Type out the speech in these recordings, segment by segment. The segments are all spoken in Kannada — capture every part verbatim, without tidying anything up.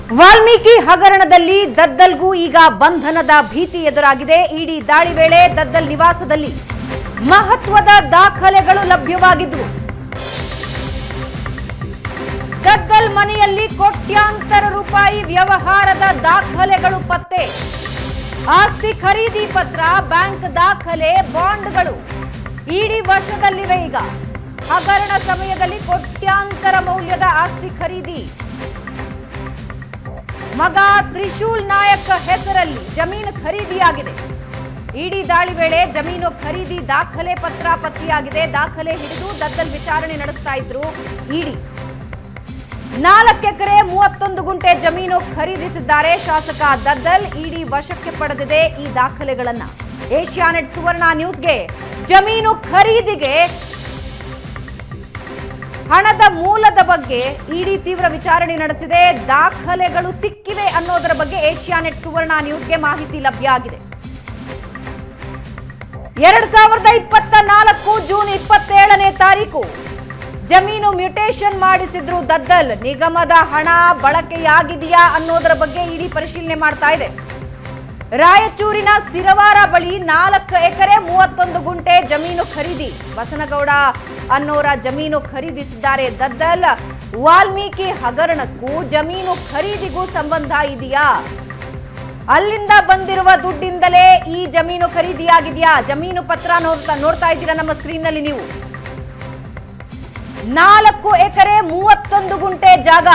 ವಾಲ್ಮೀಕಿ ಹಗರಣದಲ್ಲಿ ದದ್ದಲ್ಗೂ ಈಗ ಬಂಧನದ ಭೀತಿ ಎದುರಾಗಿದೆ. ಇಡಿ ದಾಳಿ ವೇಳೆ ದದ್ದಲ್ ನಿವಾಸದಲ್ಲಿ ಮಹತ್ವದ ದಾಖಲೆಗಳು ಲಭ್ಯವಾಗಿದ್ದವು. ದದ್ದಲ್ ಮನೆಯಲ್ಲಿ ಕೋಟ್ಯಾಂತರ ರೂಪಾಯಿ ವ್ಯವಹಾರದ ದಾಖಲೆಗಳು ಪತ್ತೆ. ಆಸ್ತಿ ಖರೀದಿ ಪತ್ರ, ಬ್ಯಾಂಕ್ ದಾಖಲೆ, ಬಾಂಡ್ಗಳು ಇಡಿ ವಶದಲ್ಲಿವೆ. ಈಗ ಹಗರಣ ಸಮಯದಲ್ಲಿ ಕೋಟ್ಯಾಂತರ ಮೌಲ್ಯದ ಆಸ್ತಿ ಖರೀದಿ. ಮಗ ತ್ರಿಶೂಲ್ ನಾಯಕ್ ಹೆಸರಲ್ಲಿ ಜಮೀನು ಖರೀದಿಯಾಗಿದೆ. ಇಡಿ ದಾಳಿ ವೇಳೆ ಜಮೀನು ಖರೀದಿ ದಾಖಲೆ ಪತ್ರ ಪತ್ತೆಯಾಗಿದೆ. ದಾಖಲೆ ಹಿಡಿದು ದದ್ದಲ್ ವಿಚಾರಣೆ ನಡೆಸ್ತಾ ಇದ್ರು ಇಡಿ. ನಾಲ್ಕು ಎಕರೆ ಮೂವತ್ತೊಂದು ಗುಂಟೆ ಜಮೀನು ಖರೀದಿಸಿದ್ದಾರೆ ಶಾಸಕ ದದ್ದಲ್. ಇಡಿ ವಶಕ್ಕೆ ಪಡೆದಿದೆ ಈ ದಾಖಲೆಗಳನ್ನ. ಏಷ್ಯಾನೆಟ್ ಸುವರ್ಣ ನ್ಯೂಸ್ಗೆ ಜಮೀನು ಖರೀದಿಗೆ ಹಣದ ಮೂಲದ ಬಗ್ಗೆ ಇಡಿ ತೀವ್ರ ವಿಚಾರಣೆ ನಡೆಸಿದೆ. ದಾಖಲೆಗಳು ಸಿಕ್ಕಿವೆ ಅನ್ನೋದರ ಬಗ್ಗೆ ಏಷ್ಯಾನೆಟ್ ಸುವರ್ಣ ನ್ಯೂಸ್ಗೆ ಮಾಹಿತಿ ಲಭ್ಯ ಆಗಿದೆ. ಎರಡ್ ಸಾವಿರದ ಇಪ್ಪತ್ತ ನಾಲ್ಕು ಜೂನ್ ಇಪ್ಪತ್ತೇಳನೇ ತಾರೀಕು ಜಮೀನು ಮ್ಯೂಟೇಷನ್ ಮಾಡಿಸಿದ್ರು ದದ್ದಲ್. ನಿಗಮದ ಹಣ ಬಳಕೆಯಾಗಿದೆಯಾ ಅನ್ನೋದರ ಬಗ್ಗೆ ಇಡಿ ಪರಿಶೀಲನೆ ಮಾಡ್ತಾ ಇದೆ. ರಾಯಚೂರಿನ ಸಿರವಾರ ಬಳಿ ನಾಲ್ಕು ಎಕರೆ ಮೂವತ್ತೊಂದು ಗುಂಟೆ ಜಮೀನು ಖರೀದಿ. ಬಸನಗೌಡ ಅನ್ನೋರ ಜಮೀನು ಖರೀದಿಸಿದ್ದಾರೆ ದದ್ದಲ್. ವಾಲ್ಮೀಕಿ ಹಗರಣಕ್ಕೂ ಜಮೀನು ಖರೀದಿಗೂ ಸಂಬಂಧ ಇದೆಯಾ? ಅಲ್ಲಿಂದ ಬಂದಿರುವ ದುಡ್ಡಿಂದಲೇ ಈ ಜಮೀನು ಖರೀದಿಯಾಗಿದೆಯಾ? ಜಮೀನು ಪತ್ರ ನೋಡ್ತಾ ನೋಡ್ತಾ ಇದ್ದೀರಾ ನಮ್ಮ ಸ್ಕ್ರೀನ್ ನಲ್ಲಿ ನೀವು. ನಾಲ್ಕು ಎಕರೆ ಮೂವತ್ತೊಂದು ಗುಂಟೆ ಜಾಗ.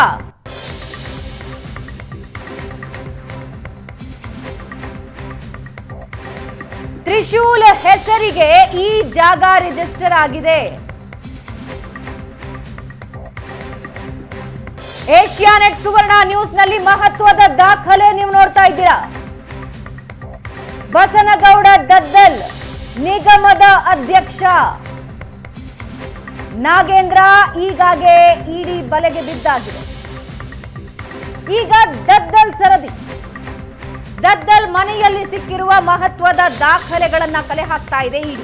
ತ್ರಿಶೂಲ್ ಹೆಸರಿಗೆ ಈ ಜಾಗ ರಿಜಿಸ್ಟರ್ ಆಗಿದೆ. ಏಷ್ಯಾನೆಟ್ ಸುವರ್ಣ ನ್ಯೂಸ್ ನಲ್ಲಿ ಮಹತ್ವದ ದಾಖಲೆ ನೀವು ನೋಡ್ತಾ ಇದ್ದೀರಾ. ಬಸನಗೌಡ ದದ್ದಲ್ ನಿಗಮದ ಅಧ್ಯಕ್ಷ. ನಾಗೇಂದ್ರ ಈಗಾಗಲೇ ಇಡಿ ಬಲೆಗೆ ಬಿದ್ದಾಗಿದೆ. ಈಗ ದದ್ದಲ್ ಸರದಿ. ದದ್ದಲ್ ಮನೆಯಲ್ಲಿ ಸಿಕ್ಕಿರುವ ಮಹತ್ವದ ದಾಖಲೆಗಳನ್ನ ಕಲೆ ಹಾಕ್ತಾ ಇದೆ ಇಡಿ.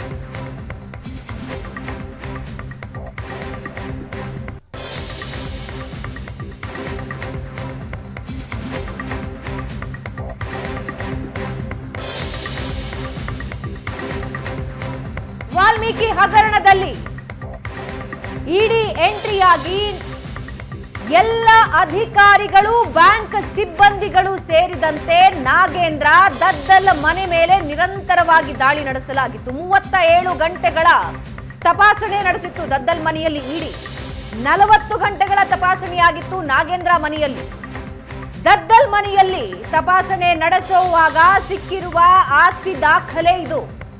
ವಾಲ್ಮೀಕಿ ಹಗರಣದಲ್ಲಿ ಇಡಿ ಎಂಟ್ರಿಯಾಗಿ ಎಲ್ಲ ಅಧಿಕಾರಿಗಳು, ಬ್ಯಾಂಕ್ ಸಿಬ್ಬಂದಿಗಳು ಸೇರಿದಂತೆ ನಾಗೇಂದ್ರ ದದ್ದಲ್ ಮನೆ ಮೇಲೆ ನಿರಂತರವಾಗಿ ದಾಳಿ ನಡೆಸಲಾಗಿತ್ತು. ಮೂವತ್ತ ಏಳು ಗಂಟೆಗಳ ತಪಾಸಣೆ ನಡೆಸಿತ್ತು ದದ್ದಲ್ ಮನೆಯಲ್ಲಿ ಇಡಿ. ನಲವತ್ತು ಗಂಟೆಗಳ ತಪಾಸಣೆಯಾಗಿತ್ತು ನಾಗೇಂದ್ರ ಮನೆಯಲ್ಲಿ. ದದ್ದಲ್ ಮನೆಯಲ್ಲಿ ತಪಾಸಣೆ ನಡೆಸುವಾಗ ಸಿಕ್ಕಿರುವ ಆಸ್ತಿ ದಾಖಲೆ ಇದು.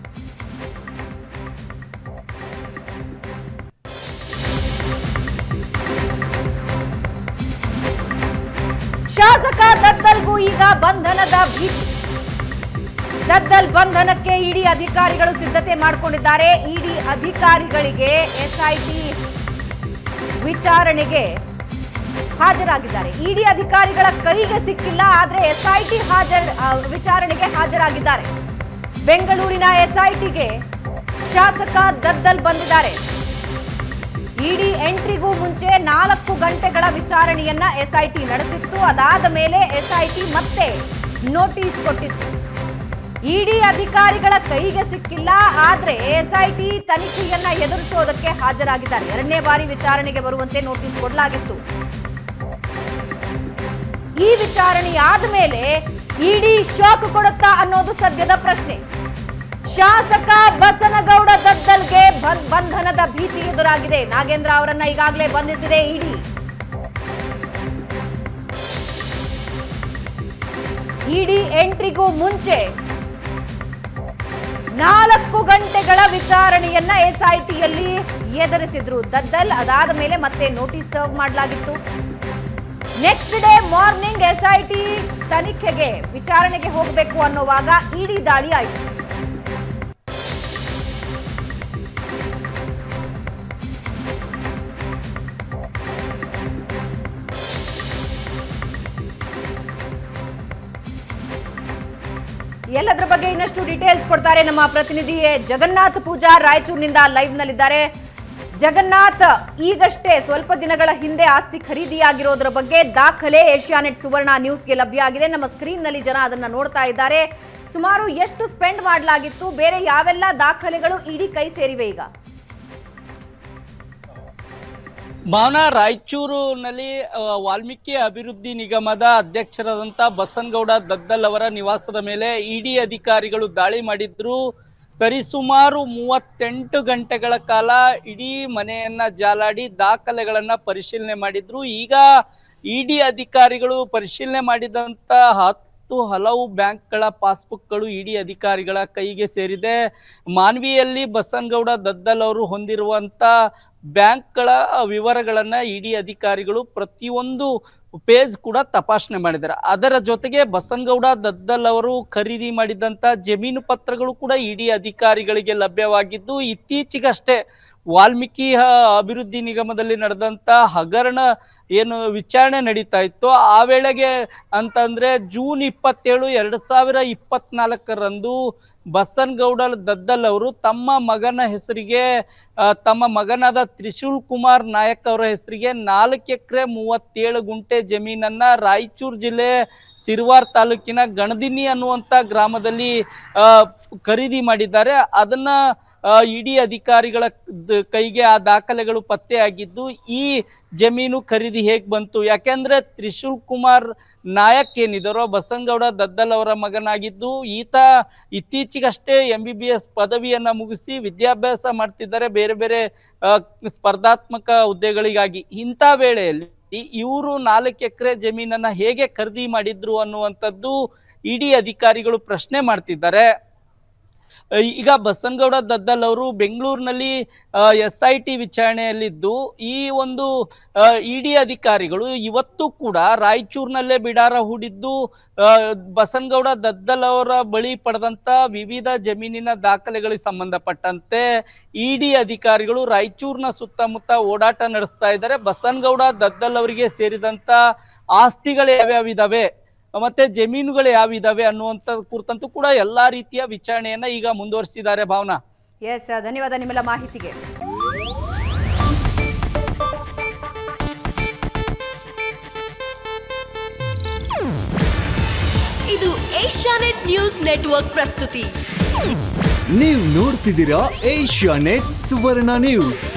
ಶಾಸಕ ದದ್ದಲ್ಗೂ ಈಗ ಬಂಧನದ ಭೀತಿ. ದದ್ದಲ್ ಬಂಧನಕ್ಕೆ ಇಡಿ ಅಧಿಕಾರಿಗಳು ಸಿದ್ಧತೆ ಮಾಡಿಕೊಂಡಿದ್ದಾರೆ. ಇಡಿ ಅಧಿಕಾರಿಗಳಿಗೆ ಎಸ್ಐಟಿ ವಿಚಾರಣೆಗೆ ಹಾಜರಾಗಿದ್ದಾರೆ. ಇಡಿ ಅಧಿಕಾರಿಗಳ ಕೈಗೆ ಸಿಕ್ಕಿಲ್ಲ, ಆದ್ರೆ ಎಸ್ಐಟಿ ಹಾಜರ್ ವಿಚಾರಣೆಗೆ ಹಾಜರಾಗಿದ್ದಾರೆ. ಬೆಂಗಳೂರಿನ ಎಸ್ಐಟಿಗೆ ಶಾಸಕ ದದ್ದಲ್ ಬಂದಿದ್ದಾರೆ. ಇಡಿ ಎಂಟ್ರಿಗೂ ಮುಂಚೆ ನಾಲ್ಕು ಗಂಟೆಗಳ ವಿಚಾರಣೆಯನ್ನ ಎಸ್ಐಟಿ ನಡೆಸಿತ್ತು. ಅದಾದ ಮೇಲೆ ಎಸ್ಐಟಿ ಮತ್ತೆ ನೋಟಿಸ್ ಕೊಟ್ಟಿತ್ತು. ಇಡಿ ಅಧಿಕಾರಿಗಳ ಕೈಗೆ ಸಿಕ್ಕಿಲ್ಲ, ಆದ್ರೆ ಎಸ್ಐಟಿ ತನಿಖೆಯನ್ನ ಎದುರಿಸೋದಕ್ಕೆ ಹಾಜರಾಗಿದ್ದಾರೆ. ಎರಡನೇ ಬಾರಿ ವಿಚಾರಣೆಗೆ ಬರುವಂತೆ ನೋಟಿಸ್ ಕೊಡಲಾಗಿತ್ತು. ಈ ವಿಚಾರಣೆಯಾದ ಮೇಲೆ ಇಡಿ ಶಾಕ್ ಕೊಡುತ್ತಾ ಅನ್ನೋದು ಸದ್ಯದ ಪ್ರಶ್ನೆ. ಶಾಸಕ ಬಸನಗೌಡ ದದ್ದಲ್ಗೆ ಬಂಧನದ ಭೀತಿ ಎದುರಾಗಿದೆ. ನಾಗೇಂದ್ರ ಅವರನ್ನ ಈಗಾಗಲೇ ಬಂಧಿಸಿದೆ ಇಡಿ. ಇಡಿ ಎಂಟ್ರಿಗೂ ಮುಂಚೆ ನಾಲ್ಕು ಗಂಟೆಗಳ ವಿಚಾರಣೆಯನ್ನ ಎಸ್ಐಟಿಯಲ್ಲಿ ಎದುರಿಸಿದ್ರು ದದ್ದಲ್. ಅದಾದ ಮೇಲೆ ಮತ್ತೆ ನೋಟಿಸ್ ಸರ್ವ್ ಮಾಡಲಾಗಿತ್ತು. ನೆಕ್ಸ್ಟ್ ಡೇ ಮಾರ್ನಿಂಗ್ ಎಸ್ಐಟಿ ತನಿಖೆಗೆ ವಿಚಾರಣೆಗೆ ಹೋಗಬೇಕು ಅನ್ನುವಾಗ ಇಡಿ ದಾಳಿ ಆಯಿತು. ಎಲ್ಲದರ ಬಗ್ಗೆ ಇನ್ನಷ್ಟು ಡೀಟೇಲ್ಸ್ ಕೊಡ್ತಾರೆ ನಮ್ಮ ಪ್ರತಿನಿಧಿ ಜಗನ್ನಾಥ್ ಪೂಜಾರ್ ರಾಯಚೂರಿನಿಂದ ಲೈವ್ ನಲ್ಲಿದ್ದಾರೆ. ಜಗನ್ನಾಥ್ ಈಗಷ್ಟೇ ಸ್ವಲ್ಪ ದಿನಗಳ ಹಿಂದೆ ಆಸ್ತಿ ಖರೀದಿಯಾಗಿರೋದ್ರ ಬಗ್ಗೆ ದಾಖಲೆ ಏಷ್ಯಾನೆಟ್ ಸುವರ್ಣ ನ್ಯೂಸ್ಗೆ ಲಭ್ಯ ಆಗಿದೆ. ನಮ್ಮ ಸ್ಕ್ರೀನ್ ನಲ್ಲಿ ಜನ ಅದನ್ನ ನೋಡ್ತಾ ಇದ್ದಾರೆ. ಸುಮಾರು ಎಷ್ಟು ಸ್ಪೆಂಡ್ ಮಾಡಲಾಗಿತ್ತು, ಬೇರೆ ಯಾವೆಲ್ಲ ದಾಖಲೆಗಳು ಇಡಿ ಕೈ ಸೇರಿವೆ ಈಗ? ಭಾವನಾ, ರಾಯಚೂರಿನಲ್ಲಿ ವಾಲ್ಮೀಕಿ ಅಭಿವೃದ್ಧಿ ನಿಗಮದ ಅಧ್ಯಕ್ಷರಾದಂಥ ಬಸನಗೌಡ ದದ್ದಲ್ ಅವರ ನಿವಾಸದ ಮೇಲೆ ಇಡಿ ಅಧಿಕಾರಿಗಳು ದಾಳಿ ಮಾಡಿದ್ರು. ಸರಿಸುಮಾರು ಮೂವತ್ತೆಂಟು ಗಂಟೆಗಳ ಕಾಲ ಇಡೀ ಮನೆಯನ್ನ ಜಾಲಾಡಿ ದಾಖಲೆಗಳನ್ನ ಪರಿಶೀಲನೆ ಮಾಡಿದ್ರು. ಈಗ ಇಡಿ ಅಧಿಕಾರಿಗಳು ಪರಿಶೀಲನೆ ಮಾಡಿದಂತ ಹತ್ತು ಹಲವು ಬ್ಯಾಂಕ್ಗಳ ಪಾಸ್ಬುಕ್ಗಳು ಇಡಿ ಅಧಿಕಾರಿಗಳ ಕೈಗೆ ಸೇರಿದೆ. ಮಾನ್ವಿಯಲ್ಲಿ ಬಸನಗೌಡ ದದ್ದಲ್ ಅವರು ಹೊಂದಿರುವಂತ ಬ್ಯಾಂಕ್ಗಳ ವಿವರಗಳನ್ನ ಇಡಿ ಅಧಿಕಾರಿಗಳು ಪ್ರತಿಯೊಂದು ಪೇಜ್ ಕೂಡ ತಪಾಸಣೆ ಮಾಡಿದ್ದಾರೆ. ಅದರ ಜೊತೆಗೆ ಬಸನಗೌಡ ದದ್ದಲ್ ಅವರು ಖರೀದಿ ಮಾಡಿದಂತ ಜಮೀನು ಪತ್ರಗಳು ಕೂಡ ಇಡಿ ಅಧಿಕಾರಿಗಳಿಗೆ ಲಭ್ಯವಾಗಿದ್ದು, ಇತ್ತೀಚೆಗಷ್ಟೇ ವಾಲ್ಮೀಕಿ ಅಭಿವೃದ್ಧಿ ನಿಗಮದಲ್ಲಿ ನಡೆದಂತ ಹಗರಣ ಏನು ವಿಚಾರಣೆ ನಡೀತಾ ಇತ್ತು, ಆ ವೇಳೆಗೆ ಅಂತಂದ್ರೆ ಜೂನ್ ಇಪ್ಪತ್ತೇಳು ಎರಡ್ ಸಾವಿರ ಇಪ್ಪತ್ನಾಲ್ಕರಂದು ಬಸನಗೌಡ ದದ್ದಲ್ ಅವರು ತಮ್ಮ ಮಗನ ಹೆಸರಿಗೆ ತಮ್ಮ ಮಗನಾದ ತ್ರಿಶೂಲ್ ಕುಮಾರ್ ನಾಯಕ್ ಅವರ ಹೆಸರಿಗೆ ನಾಲ್ಕು ಎಕರೆ ಮೂವತ್ತೇಳು ಗುಂಟೆ ಜಮೀನನ್ನ ರಾಯಚೂರು ಜಿಲ್ಲೆ ಸಿರ್ವಾರ್ ತಾಲೂಕಿನ ಗಣದಿನಿ ಅನ್ನುವಂತ ಗ್ರಾಮದಲ್ಲಿ ಖರೀದಿ ಮಾಡಿದ್ದಾರೆ. ಅದನ್ನ ಇಡಿ ಅಧಿಕಾರಿಗಳ ಕೈಗೆ ಆ ದಾಖಲೆಗಳು ಪತ್ತೆಯಾಗಿದ್ದು, ಈ ಜಮೀನು ಖರೀದಿ ಹೇಗೆ ಬಂತು, ಯಾಕೆಂದ್ರೆ ತ್ರಿಶೂಲ್ ಕುಮಾರ್ ನಾಯಕ್ ಏನಿದಾರೋ ಬಸನಗೌಡ ದದ್ದಲ್ ಅವರ ಮಗನಾಗಿದ್ದು, ಈತ ಇತ್ತೀಚೆಗಷ್ಟೇ ಎಂ ಬಿ ಬಿ ಎಸ್ ಪದವಿಯನ್ನ ಮುಗಿಸಿ ವಿದ್ಯಾಭ್ಯಾಸ ಮಾಡ್ತಿದ್ದಾರೆ ಬೇರೆ ಬೇರೆ ಸ್ಪರ್ಧಾತ್ಮಕ ಹುದ್ದೆಗಳಿಗಾಗಿ. ಇಂಥ ವೇಳೆಯಲ್ಲಿ ಇವರು ನಾಲ್ಕು ಎಕರೆ ಜಮೀನನ್ನ ಹೇಗೆ ಖರೀದಿ ಮಾಡಿದ್ರು ಅನ್ನುವಂಥದ್ದು ಇಡಿ ಅಧಿಕಾರಿಗಳು ಪ್ರಶ್ನೆ ಮಾಡ್ತಿದ್ದಾರೆ. ಈಗ ಬಸನಗೌಡ ದದ್ದಲ್ ಅವರು ಬೆಂಗಳೂರಿನಲ್ಲಿ ಎಸ್ ಐ ಟಿ ವಿಚಾರಣೆಯಲ್ಲಿದ್ದು, ಈ ಒಂದು ಇಡಿ ಅಧಿಕಾರಿಗಳು ಇವತ್ತು ಕೂಡ ರಾಯಚೂರಿನಲ್ಲೇ ಬಿಡಾರ ಹೂಡಿದ್ದು ಬಸನಗೌಡ ದದ್ದಲ್ ಅವರ ಬಳಿ ಪಡೆದಂತ ವಿವಿಧ ಜಮೀನಿನ ದಾಖಲೆಗಳಿಗೆ ಸಂಬಂಧಪಟ್ಟಂತೆ ಇಡಿ ಅಧಿಕಾರಿಗಳು ರಾಯಚೂರಿನ ಸುತ್ತಮುತ್ತ ಓಡಾಟ ನಡೆಸ್ತಾ ಇದ್ದಾರೆ. ಬಸನಗೌಡ ದದ್ದಲ್ ಅವರಿಗೆ ಸೇರಿದಂತ ಆಸ್ತಿಗಳು ಯಾವ್ಯಾವಿದಾವೆ ಮತ್ತೆ ಜಮೀನುಗಳು ಯಾವಿದಾವೆ ಅನ್ನುವಂಥ ಕುರಿತಂತೂ ಕೂಡ ಎಲ್ಲಾ ರೀತಿಯ ವಿಚಾರಣೆಯನ್ನ ಈಗ ಮುಂದುವರಿಸಿದ್ದಾರೆ. ಭಾವನಾ, ಎಸ್, ಧನ್ಯವಾದ ನಿಮ್ಮೆಲ್ಲ ಮಾಹಿತಿಗೆ. ಇದು ಏಷ್ಯಾನೆಟ್ ನ್ಯೂಸ್ ನೆಟ್ವರ್ಕ್ ಪ್ರಸ್ತುತಿ. ನೀವು ನೋಡ್ತಿದ್ದೀರಾ ಏಷ್ಯಾನೆಟ್ ಸುವರ್ಣ ನ್ಯೂಸ್.